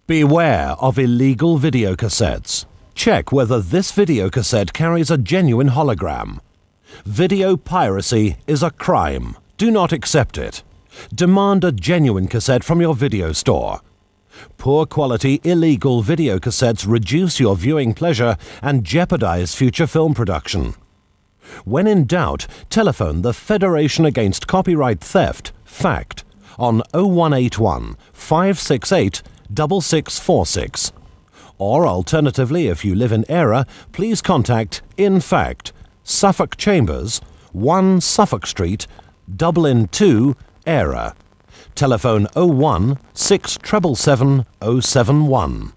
Beware of illegal videocassettes. Check whether this videocassette carries a genuine hologram. Video piracy is a crime. Do not accept it. Demand a genuine cassette from your video store. Poor quality illegal videocassettes reduce your viewing pleasure and jeopardize future film production. When in doubt, telephone the Federation Against Copyright Theft, FACT, on 0181 568 6646. Or alternatively, if you live in Era, please contact InFact, Suffolk Chambers, 1 Suffolk Street, Dublin 2, Era. Telephone 01 6777 071.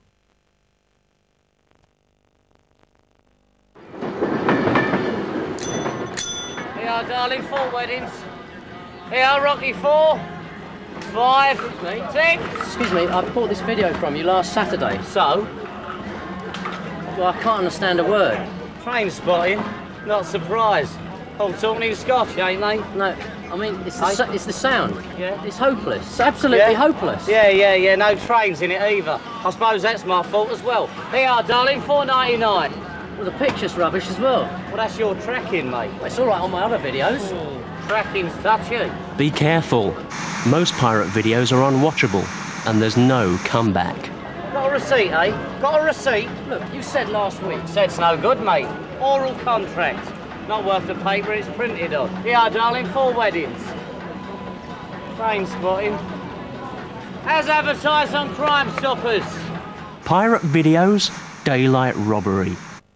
Here are darling, 4 weddings. Here are Rocky 4, 5, 6. Excuse me, I bought this video from you last Saturday. So? Well, I can't understand a word. Train spotting, not surprised. All talking Scotch, ain't they? No, I mean, it's the sound. Yeah. It's hopeless. It's absolutely hopeless. Yeah, no trains in it either. I suppose that's my fault as well. Here are darling, $4.99. Well, the picture's rubbish as well. Well, that's your tracking, mate. Well, it's all right on my other videos. Tracking's touchy. Be careful. Most pirate videos are unwatchable, and there's no comeback. Got a receipt, eh? Got a receipt? Look, you said last week. Said's no good, mate. Oral contract. Not worth the paper it's printed on. Here, darling, 4 weddings. Train spotting. As advertised on Crime Stoppers. Pirate videos, daylight robbery.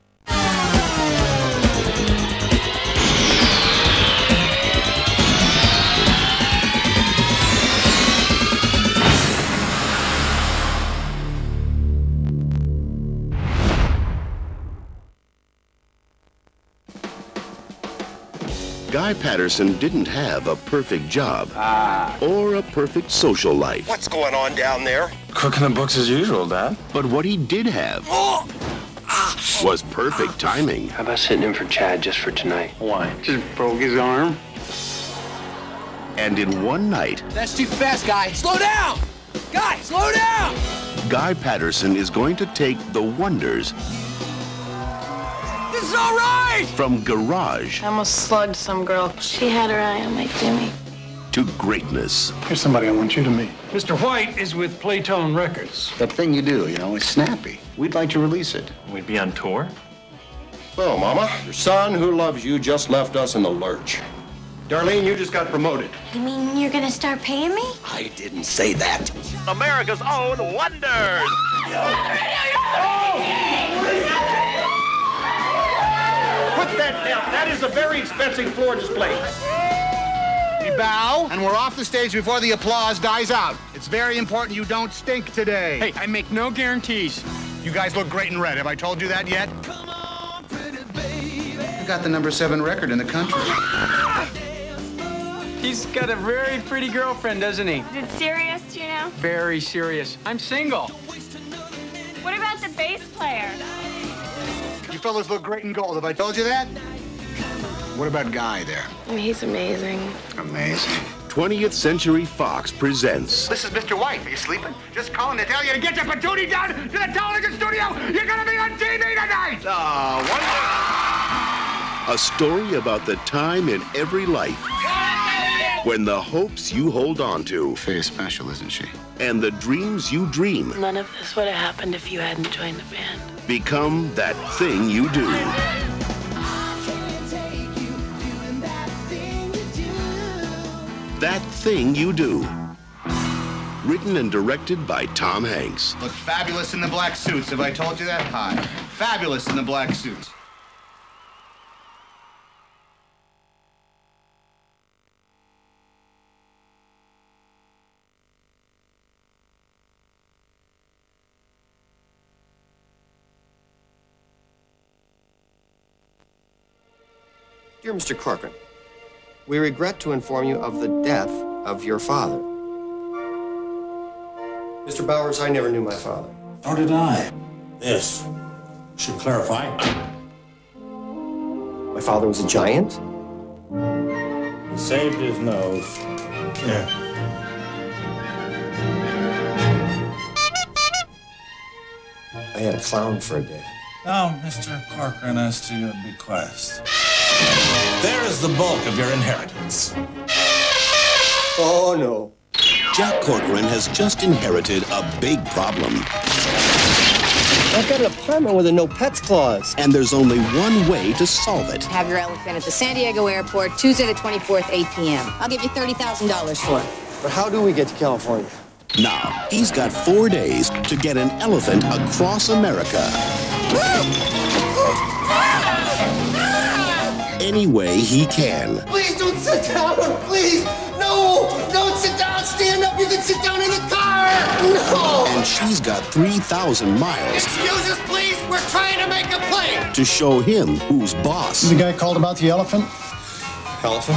Guy Patterson didn't have a perfect job or a perfect social life. What's going on down there? Cooking the books as usual, Dad. But what he did have was perfect timing. How about sitting in for Chad just for tonight? Why? Just broke his arm. And in one night, That's too fast, Guy. Slow down! Guy, slow down! Guy Patterson is going to take the wonders This is all right! from garage I almost slugged some girl. She had her eye on my Jimmy. to greatness. Here's somebody I want you to meet. Mr. White is with Playtone Records. That thing you do, you know, is snappy. We'd like to release it. We'd be on tour? So, Mama, your son who loves you just left us in the lurch. Darlene, you just got promoted. You mean you're gonna start paying me? I didn't say that. America's own Wonders. Put that down. That is a very expensive floor display. We bow, and we're off the stage before the applause dies out. It's very important you don't stink today. Hey, I make no guarantees. You guys look great in red. Have I told you that yet? You got the #7 record in the country. He's got a very pretty girlfriend, doesn't he? Is it serious, do you know? Very serious. I'm single. What about the bass player? You fellas look great in gold. Have I told you that? What about Guy there? He's amazing. Amazing. 20th Century Fox presents This is Mr. White. Are you sleeping? Just calling to tell you to get your patootie down to the television studio. You're gonna be on TV tonight. a story about the time in every life when the hopes you hold on to Faye's special, isn't she? and the dreams you dream None of this would have happened if you hadn't joined the band. become that thing you do. That Thing You Do. Written and directed by Tom Hanks. Look fabulous in the black suits. Have I told you that? Hi. Fabulous in the black suits. Dear Mr. Corcoran, we regret to inform you of the death of your father. Mr. Bowers, I never knew my father. Nor did I. This should clarify. My father was a giant? He saved his nose. Yeah. had a clown for a day. Now, Mr. Corcoran has to bequest. There is the bulk of your inheritance. Oh, no. Jack Corcoran has just inherited a big problem. I've got an apartment with a no pets clause. And there's only one way to solve it. Have your elephant at the San Diego airport Tuesday the 24th, 8 p.m. I'll give you $30,000 for it. But how do we get to California? Now, he's got 4 days to get an elephant across America. Any way he can. Please don't sit down, please. No, don't sit down. Stand up. You can sit down in the car. No. And she's got 3,000 miles. Excuse us, please. We're trying to make a plane. To show him who's boss. The guy called about the elephant? Elephant?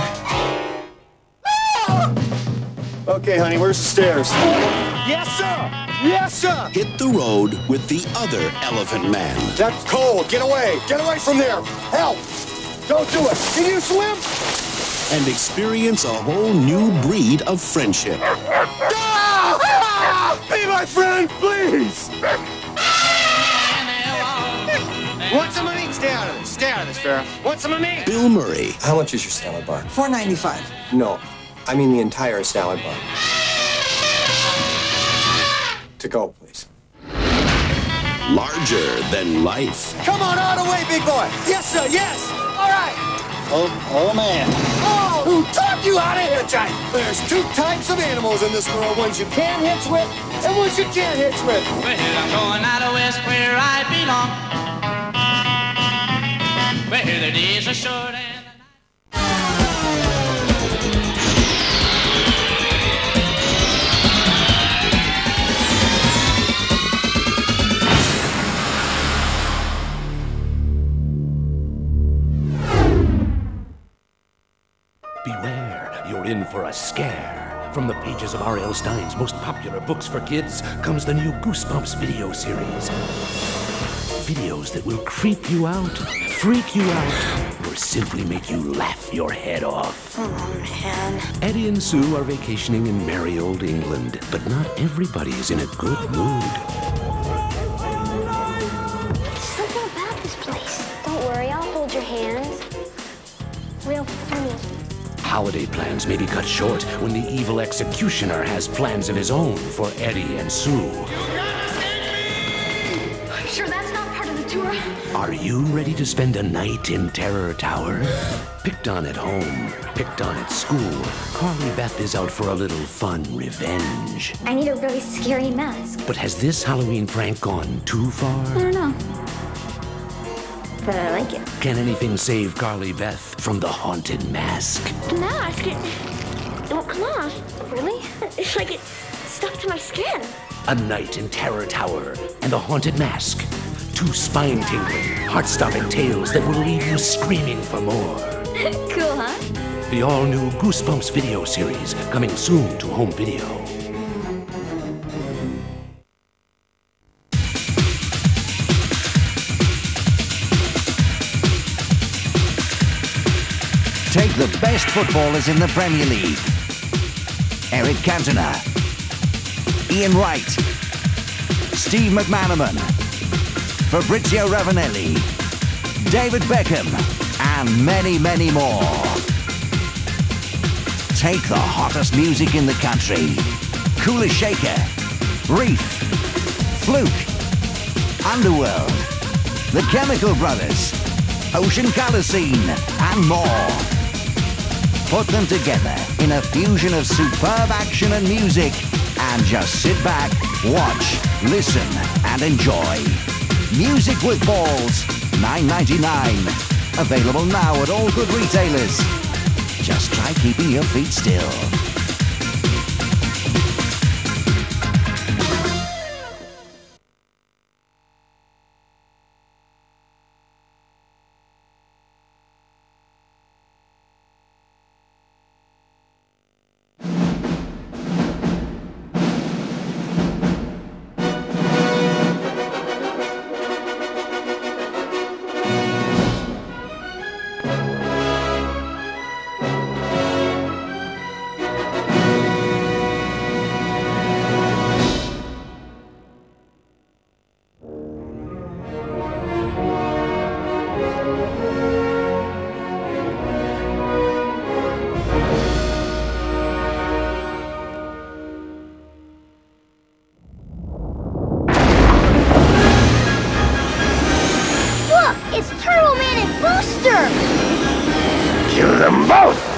Okay, honey, where's the stairs? Yes, sir. Yes, sir. Hit the road with the other elephant man. That's cold. Get away. Get away from there. Help. Don't do it. Can you swim? And experience a whole new breed of friendship. Be my friend, please. Want some of me? Stay out of this. Stay out of this, Farrah. Want some of me? Bill Murray. How much is your salad bar? $4.95. No, I mean the entire salad bar. To go, please. Larger than life. Come on, all the way, big boy. Yes, sir, yes. All right. Oh, man. Oh, who taught you how to hitch? There's 2 types of animals in this world. Ones you can hitch with and ones you can't hitch with. Well, I'm going out of west where I belong. Where the days are short and Beware, you're in for a scare. From the pages of R.L. Stine's most popular books for kids comes the new Goosebumps video series. Videos that will creep you out, freak you out, or simply make you laugh your head off. Oh, man. Eddie and Sue are vacationing in merry old England, but not everybody is in a good mood. Something about this place. Don't worry, I'll hold your hand. Real funny. Holiday plans may be cut short when the evil executioner has plans of his own for Eddie and Sue. I'm sure that's not part of the tour. Are you ready to spend a night in Terror Tower? Picked on at home, picked on at school, Carly Beth is out for a little fun revenge. I need a really scary mask. But has this Halloween prank gone too far? I don't know. But I like it. Can anything save Carly Beth from the haunted mask? The mask, it won't come off. Really? It's like it's stuck to my skin. A night in Terror Tower and the haunted mask. 2 spine-tingling, heart-stopping tales that will leave you screaming for more. Cool, huh? The all-new Goosebumps video series coming soon to home video. Take the best footballers in the Premier League. Eric Cantona, Ian Wright, Steve McManaman, Fabrizio Ravanelli, David Beckham, and many, many more. Take the hottest music in the country. Kula Shaker, Reef, Fluke, Underworld, The Chemical Brothers, Ocean Colour Scene, and more. Put them together in a fusion of superb action and music, and just sit back, watch, listen, and enjoy. Music with Balls, $9.99. Available now at all good retailers. Just try keeping your feet still. monster! Kill them both!